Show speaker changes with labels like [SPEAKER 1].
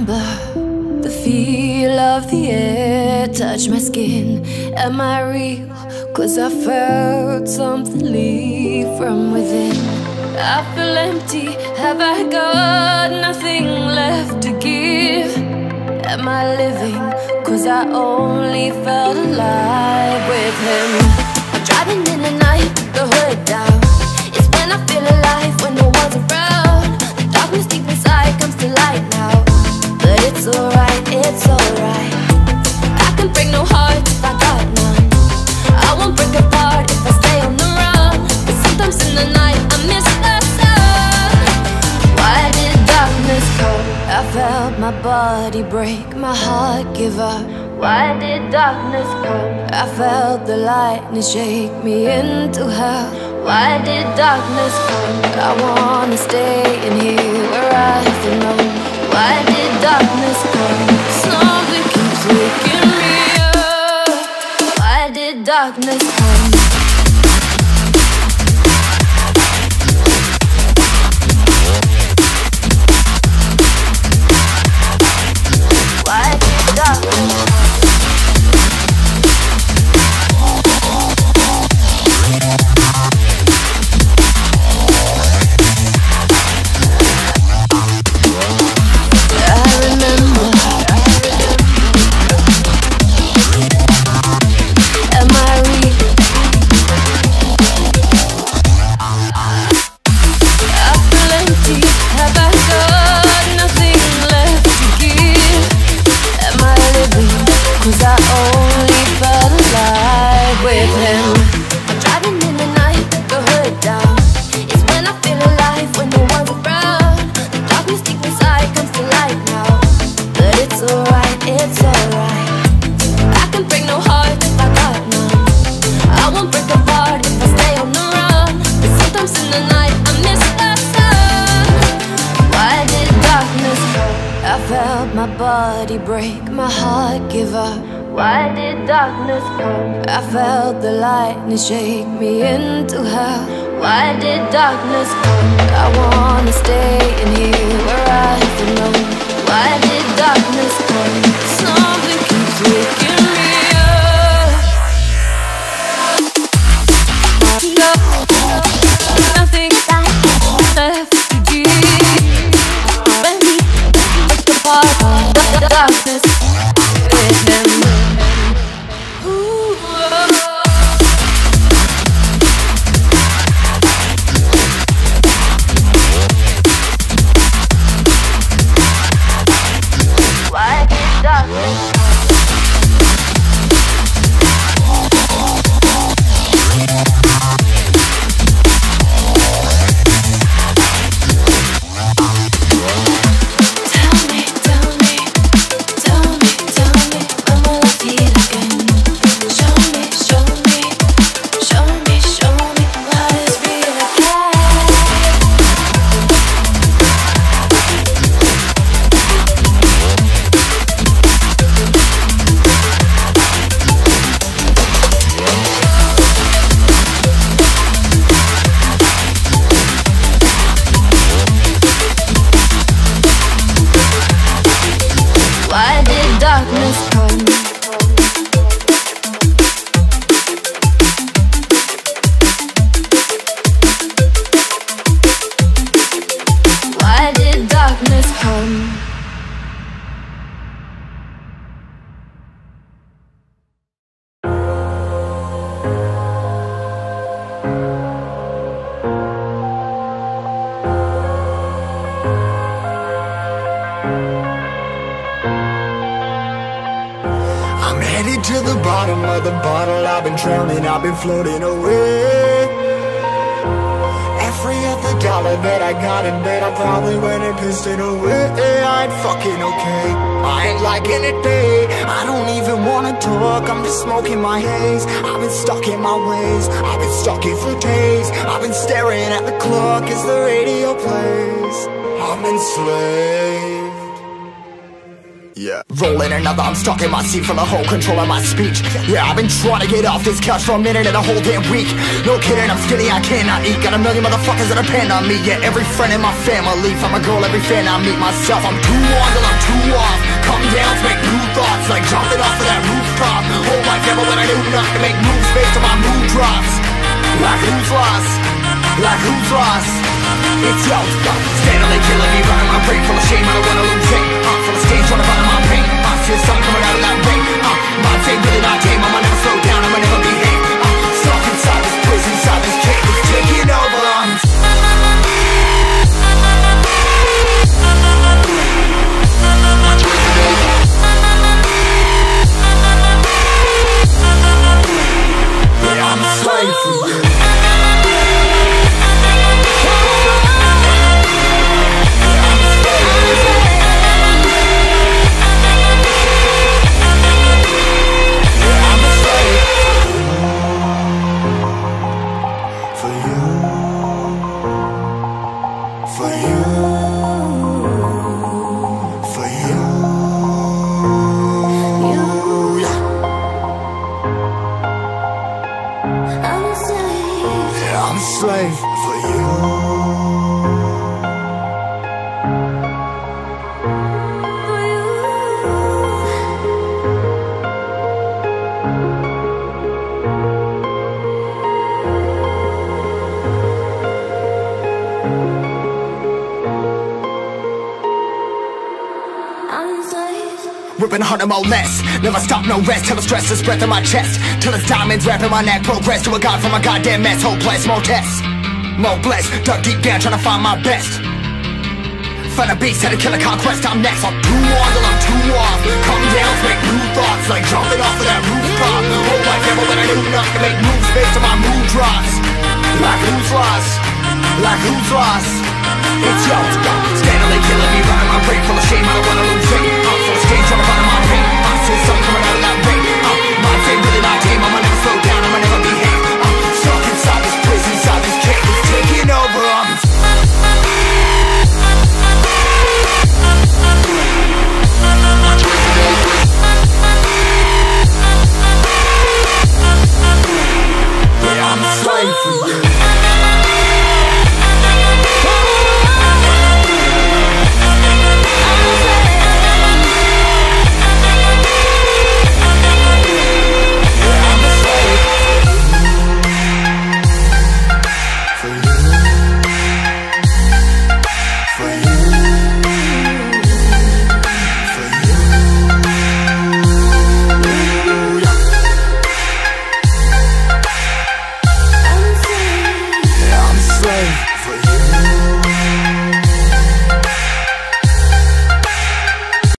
[SPEAKER 1] remember the feel of the air touch my skin. Am I real? 'Cause I felt something leave from within. I feel empty, have I got nothing left to give? Am I living? 'Cause I only felt alive with him. I'm driving in the night, the hood down. It's when I feel alive, when no one's around. The darkness deep inside comes to light now. But it's alright, it's alright. I can break no heart if I got none. I won't break apart if I stay on the run. But sometimes in the night I miss the sun. Why did darkness come? I felt my body break, my heart give up. Why did darkness come? I felt the lightning shake me into hell. Why did darkness come? I wanna stay in here where I feel known. Why did darkness come? Something keeps waking me up. Why did darkness come? Why did darkness come? Break, my heart give up. Why did darkness come? I felt the lightning shake me into hell. Why did darkness come? I wanna stay in here where I feel known. Why did darkness come? Something keeps waking me up. Nothing left to give. When we break apart, darkness with him. Why did darkness come?
[SPEAKER 2] To the bottom of the bottle, I've been drowning, I've been floating away. Every other dollar that I got in bed, I probably went and pissed it away. I ain't fucking okay, I ain't liking it, babe. I don't even wanna talk, I'm just smoking my haze. I've been stuck in my ways, I've been stuck in for days. I've been staring at the clock as the radio plays. I'm enslaved. Yeah. Rolling another, I'm stuck in my seat for the whole control of my speech. Yeah, I've been trying to get off this couch for a minute and a whole damn week. No kidding, I'm skinny, I cannot eat. Got a million motherfuckers that depend on me. Yeah, every friend in my family, from a girl, every fan I meet myself. I'm too on till I'm too off. Come down to make new thoughts, like jumping off of that rooftop. Whole life never when I do nothing to make moves based on my mood drops. Like who's lost? Like who's lost? It's yo, steadily killing me, running my brain full of shame. I don't wanna lose it. Full of stage, trying to find my pain. I see the sun coming out of that rain. Minds ain't really not tame. I'ma never slow down. I'ma never behave. Stuck inside this prison, inside this cage, it's taking over. Yeah, I'm a slave for you. I'm a slave for you. Ripping harder, more less. Never stop, no rest. Till the stress is breath in my chest. Till it's diamonds wrapping my neck. Progress to a god from a goddamn mess. Hopeless, more tests, more blessed. Dug deep down, trying to find my best. Find a beast, had to kill a conquest. I'm next. I'm too on till I'm too off. Come down to make new thoughts, like jumping off of that rooftop. Whole life never when I do nothing to make moves based on my mood drops. Like who's lost? Like who's lost? It's yours.